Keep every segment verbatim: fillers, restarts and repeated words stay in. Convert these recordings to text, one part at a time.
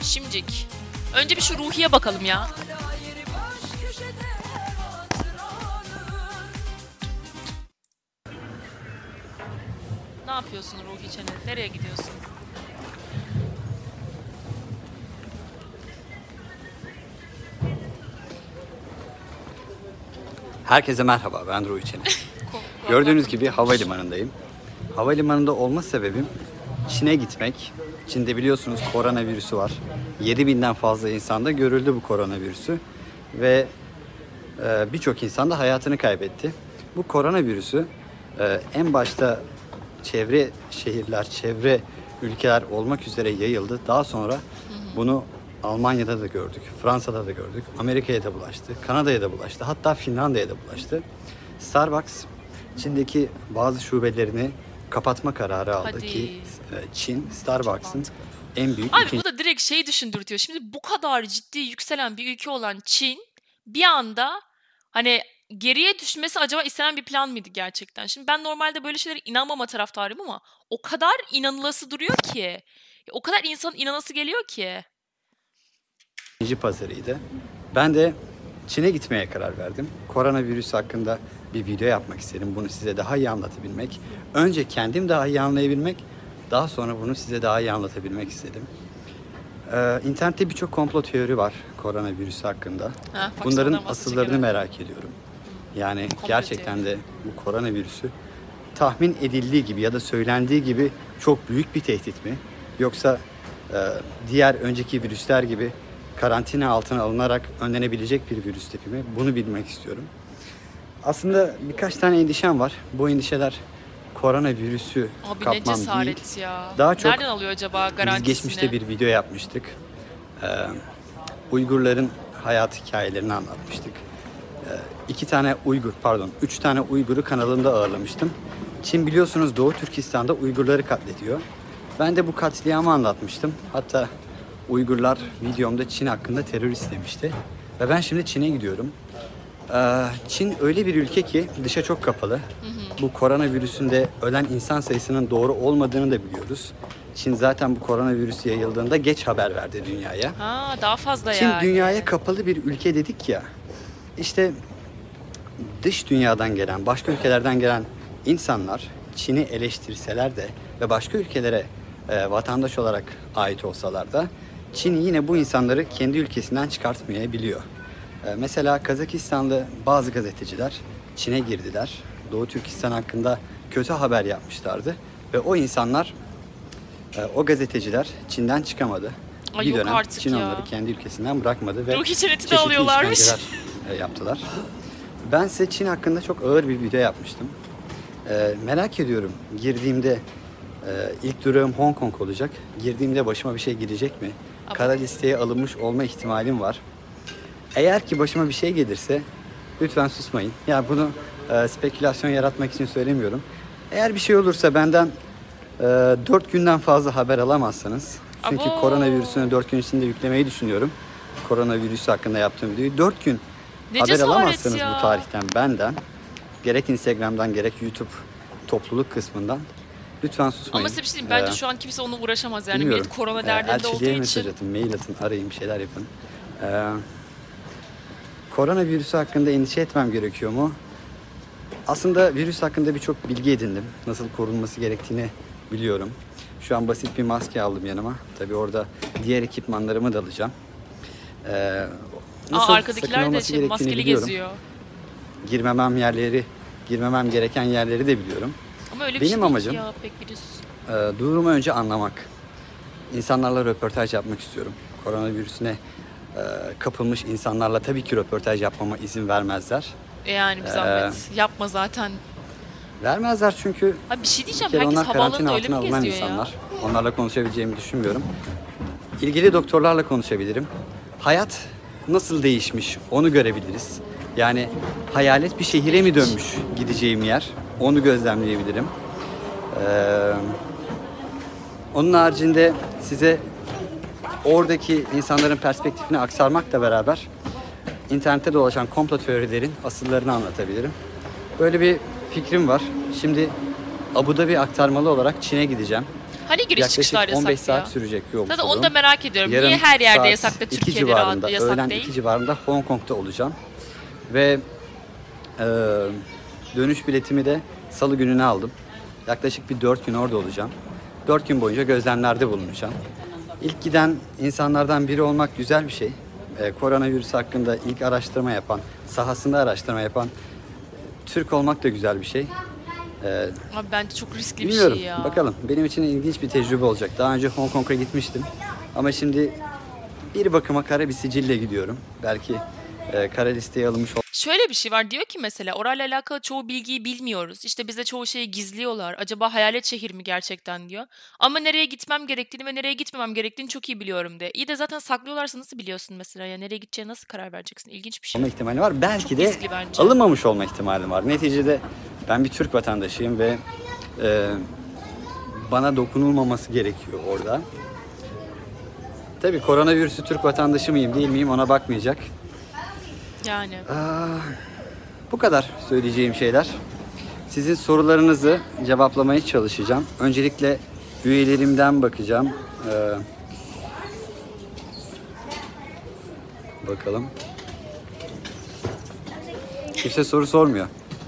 Şimdicik. Önce bir şu Ruhi'ye bakalım ya. Ne yapıyorsun Ruhi Çenet? Nereye gidiyorsun? Herkese merhaba, ben Ruhi Çenet. Gördüğünüz gibi havalimanındayım. Havalimanında olma sebebim Çin'e gitmek. Çin'de biliyorsunuz koronavirüsü var. yedi binden fazla insanda görüldü bu koronavirüsü. Ve e, birçok insan da hayatını kaybetti. Bu koronavirüsü e, en başta çevre şehirler, çevre ülkeler olmak üzere yayıldı. Daha sonra bunu Almanya'da da gördük, Fransa'da da gördük, Amerika'ya da bulaştı, Kanada'ya da bulaştı, hatta Finlandiya'ya da bulaştı. Starbucks Çin'deki bazı şubelerini kapatma kararı aldı. Hadi. Ki Çin, Starbucks'ın en büyük... Abi ikinci... bu da direkt şeyi düşündürtüyor. Şimdi bu kadar ciddi yükselen bir ülke olan Çin bir anda hani geriye düşmesi acaba istenen bir plan mıydı gerçekten? Şimdi ben normalde böyle şeylere inanmama taraftarıyım ama o kadar inanılası duruyor ki. O kadar insanın inanası geliyor ki. İkinci pazarıydı. Ben de Çin'e gitmeye karar verdim. Koronavirüs hakkında bir video yapmak istedim. Bunu size daha iyi anlatabilmek. Önce kendim daha iyi anlayabilmek. Daha sonra bunu size daha iyi anlatabilmek istedim. Ee, internette birçok komplo teori var koronavirüs hakkında. Ha, bunların asıllarını merak ediyorum. Yani komplo gerçekten teori. De bu koronavirüsü tahmin edildiği gibi ya da söylendiği gibi çok büyük bir tehdit mi? Yoksa e, diğer önceki virüsler gibi karantina altına alınarak önlenebilecek bir virüs tipi mi? Bunu bilmek istiyorum. Aslında birkaç tane endişem var. Bu endişeler koronavirüsü Abi kapmam ne cesaret değil. Ya. Daha çok nereden alıyor acaba garantisini? Biz geçmişte bir video yapmıştık. Ee, Uygurların hayat hikayelerini anlatmıştık. Ee, iki tane Uygur, pardon, üç tane Uygur'u kanalımda ağırlamıştım. Çin biliyorsunuz Doğu Türkistan'da Uygurları katlediyor. Ben de bu katliamı anlatmıştım. Hatta Uygurlar videomda Çin hakkında terörist demişti. Ve ben şimdi Çin'e gidiyorum. Ee, Çin öyle bir ülke ki dışa çok kapalı. Hı hı. Bu koronavirüsünde ölen insan sayısının doğru olmadığını da biliyoruz. Çin zaten bu koronavirüs yayıldığında geç haber verdi dünyaya. Ha, daha fazla Çin yani. dünyaya kapalı bir ülke dedik ya. İşte dış dünyadan gelen, başka ülkelerden gelen insanlar Çin'i eleştirseler de ve başka ülkelere e, vatandaş olarak ait olsalar da Çin yine bu insanları kendi ülkesinden çıkartmayabiliyor. E, mesela Kazakistanlı bazı gazeteciler Çin'e girdiler. Doğu Türkistan hakkında kötü haber yapmışlardı. Ve o insanlar, e, o gazeteciler Çin'den çıkamadı. Ay bir dönem Çin ya. onları kendi ülkesinden bırakmadı ve çeşitli işkenceler e, yaptılar. Ben size Çin hakkında çok ağır bir video yapmıştım. E, merak ediyorum, girdiğimde e, ilk durağım Hong Kong olacak. Girdiğimde başıma bir şey gelecek mi? Ama... Kara listeye alınmış olma ihtimalim var. Eğer ki başıma bir şey gelirse lütfen susmayın. Yani bunu e, spekülasyon yaratmak için söylemiyorum. Eğer bir şey olursa benden e, dört günden fazla haber alamazsanız. Çünkü Abo. koronavirüsünü dört gün içinde yüklemeyi düşünüyorum. Koronavirüsü hakkında yaptığım videoyu dört gün ne haber alamazsanız ya. Bu tarihten benden. Gerek Instagram'dan gerek YouTube topluluk kısmından. Lütfen susmayın. Ama size bir şey diyeyim. Bence ee, şu an kimse onunla uğraşamaz. Yani millet korona derdinde ee, olduğu için. mesaj atın, mail atın, arayın, bir şeyler yapın. Ee, koronavirüsü hakkında endişe etmem gerekiyor mu? Aslında virüs hakkında birçok bilgi edindim. Nasıl korunması gerektiğini biliyorum. Şu an basit bir maske aldım yanıma. Tabii orada diğer ekipmanlarımı da alacağım. Ee, nasıl Aa, arkadakiler de şey, maskeli biliyorum. Geziyor. Girmemem yerleri, girmemem gereken yerleri de biliyorum. Ama öyle bir Benim şey amacım ya, pek virüs. E, durumu önce anlamak. İnsanlarla röportaj yapmak istiyorum. Koronavirüsüne e, kapılmış insanlarla tabii ki röportaj yapmama izin vermezler. E yani bir zahmet. Ee, Yapma zaten. Vermezler çünkü ha, bir şey diyeceğim. Bir Herkes havaalanında öyle mi geziyor insanlar. Ya? Onlarla konuşabileceğimi düşünmüyorum. İlgili doktorlarla konuşabilirim. Hayat nasıl değişmiş onu görebiliriz. Yani hayalet bir şehire mi dönmüş gideceğim yer? Onu gözlemleyebilirim. Ee, onun haricinde size oradaki insanların perspektifini aktarmakla beraber internette dolaşan komplo teorilerin asıllarını anlatabilirim. Böyle bir fikrim var. Şimdi Abu Dhabi aktarmalı olarak Çin'e gideceğim. Hani giriş Yaklaşık çıkışlar on beş yasak ya? saat sürecek yolculuk. Zaten onu da merak ediyorum. Niye Yarın her yerde saat yasak da iki Türkiye'de civarında, rahat yasak öğlen değil? iki civarında Hong Kong'da olacağım. Ve e, dönüş biletimi de salı gününe aldım. Yaklaşık bir dört gün orada olacağım. dört gün boyunca gözlemlerde bulunacağım. İlk giden insanlardan biri olmak güzel bir şey. E, koronavirüs hakkında ilk araştırma yapan, sahasında araştırma yapan Türk olmak da güzel bir şey. E, Abi bence çok riskli bir bilmiyorum, şey ya. bakalım. Benim için ilginç bir tecrübe olacak. Daha önce Hong Kong'a gitmiştim. Ama şimdi bir bakıma kara bir sicille gidiyorum. Belki e, kara listeye alınmış Şöyle bir şey var, diyor ki mesela orayla alakalı çoğu bilgiyi bilmiyoruz. İşte bize çoğu şeyi gizliyorlar. Acaba hayalet şehir mi gerçekten diyor. Ama nereye gitmem gerektiğini ve nereye gitmemem gerektiğini çok iyi biliyorum de. İyi de zaten saklıyorlarsa nasıl biliyorsun mesela? Ya nereye gideceğine nasıl karar vereceksin? İlginç bir şey. olma ihtimali var. Belki Çok de riskli bence. alınmamış olma ihtimali var. Neticede ben bir Türk vatandaşıyım ve e, bana dokunulmaması gerekiyor orada. Tabii koronavirüsü Türk vatandaşı mıyım değil miyim ona bakmayacak. Yani. Aa, bu kadar söyleyeceğim şeyler. Sizin sorularınızı cevaplamaya çalışacağım. Öncelikle üyelerimden bakacağım. Ee, bakalım. Kimse soru sormuyor.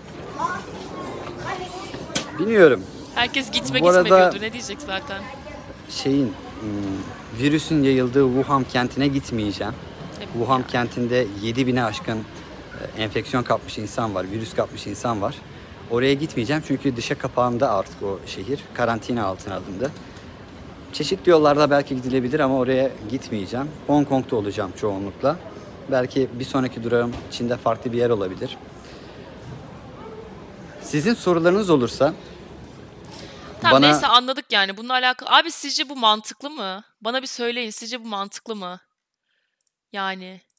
Bilmiyorum. Herkes gitme Bu gitme arada- diyordu. Ne diyecek zaten? Şeyin hmm, virüsün yayıldığı Wuhan kentine gitmeyeceğim. Tabii Wuhan ya. kentinde yedi bine aşkın e, enfeksiyon kapmış insan var, virüs kapmış insan var. Oraya gitmeyeceğim çünkü dışa kapağında artık o şehir. Karantina altına alındı. Çeşitli yollarda belki gidilebilir ama oraya gitmeyeceğim. Hong Kong'da olacağım çoğunlukla. Belki bir sonraki durağım Çin'de farklı bir yer olabilir. Sizin sorularınız olursa Tamam bana neyse anladık yani. Bununla alakalı. Abi sizce bu mantıklı mı? Bana bir söyleyin. Sizce bu mantıklı mı? Yani.